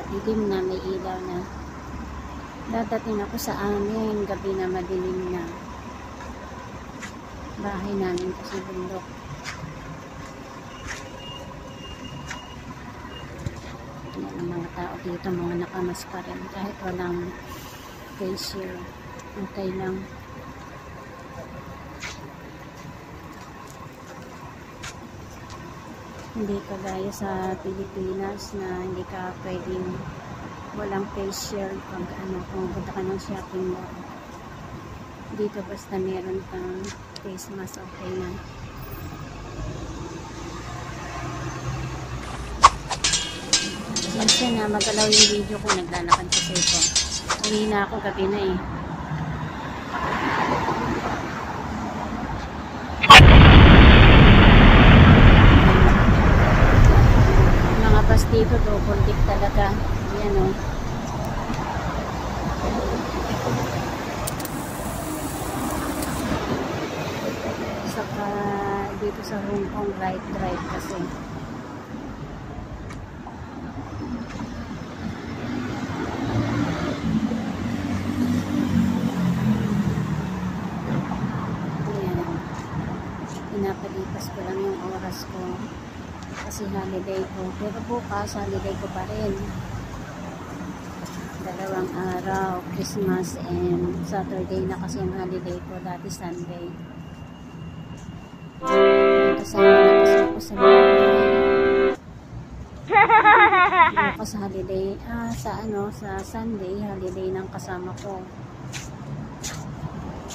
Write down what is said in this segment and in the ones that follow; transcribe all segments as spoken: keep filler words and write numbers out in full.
Dilim na, may ilaw na. Dadating ako sa amin, gabi na madilim na. Bahay namin kasi bundok. Yan ang mga tao dito, mga nakamask pa rin. Kahit walang face shield, okay lang. Hindi kagaya sa Pilipinas na hindi ka pwedeng walang face shield pag ano, pumunta ka ng shopping mall. Dito basta meron kang face mask, okay na. Siyempre na magalaw yung video ko, naglalakad kasi ito. Uwi na ako, gabi na eh. Mga bus dito, double deck talaga. Ayan o. Saka dito sa Hongkong, right drive kasi. Pinapalipas ko lang yung oras ko kasi holiday ko, pero bukas holiday ko pa rin, dalawang araw, Christmas and Saturday na kasi ang holiday ko, dati Sunday. Kasama na kasi ako sa bahay bukas holiday, ah, sa ano, sa Sunday holiday ng kasama ko.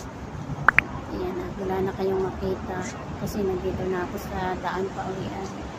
Ayan na, wala na kayong makita kasi nandito na ako sa daan pa uwian.